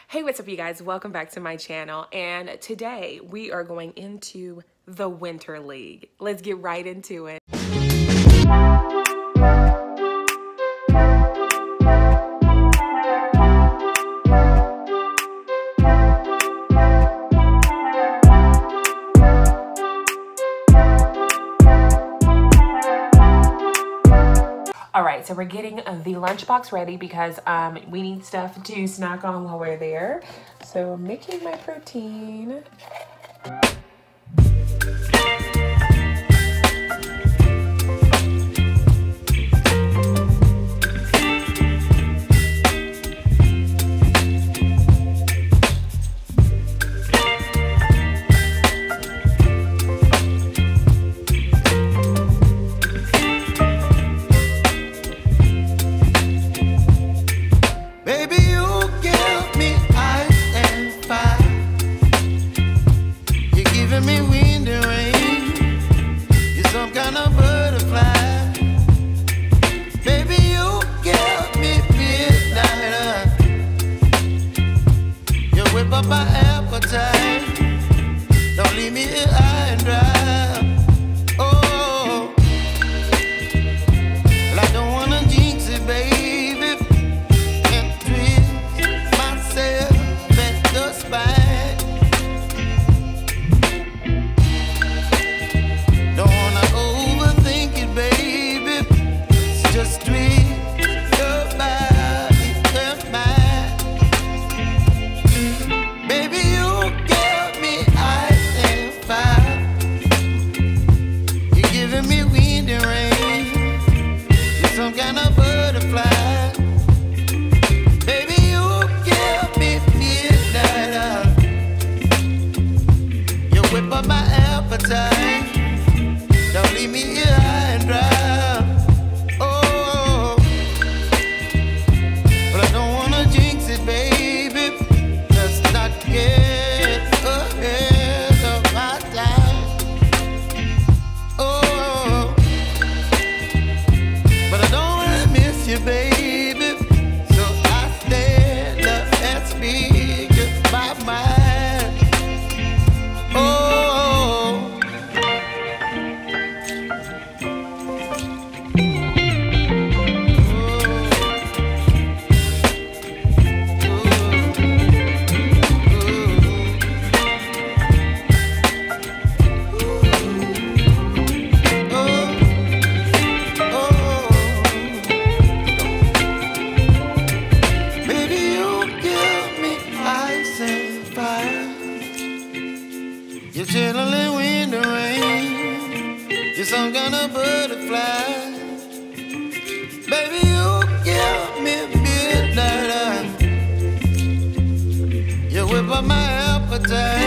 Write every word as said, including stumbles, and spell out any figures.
Hey, what's up you guys? Welcome back to my channel, and today we are going into the Winter League. Let's get right into it. All right, so we're getting the lunchbox ready because um, we need stuff to snack on while we're there. So I'm making my protein. My appetite, don't leave me here high and dry. Oh, well, I don't wanna jinx it, baby, and twist myself at the spine. Don't wanna overthink it, baby, it's just twist your body and mine. Some kind of butterfly, baby, you give me midnight. You whip up my appetite, don't leave me here high and dry. Oh, but I don't wanna jinx it, baby. Let's not get ahead of my time. Oh, but I don't wanna miss you, baby. So I stand up and speak my mind. Oh, you're chilling in the rain. You're some kind of butterfly. Baby, you give me midnight. You whip up my appetite.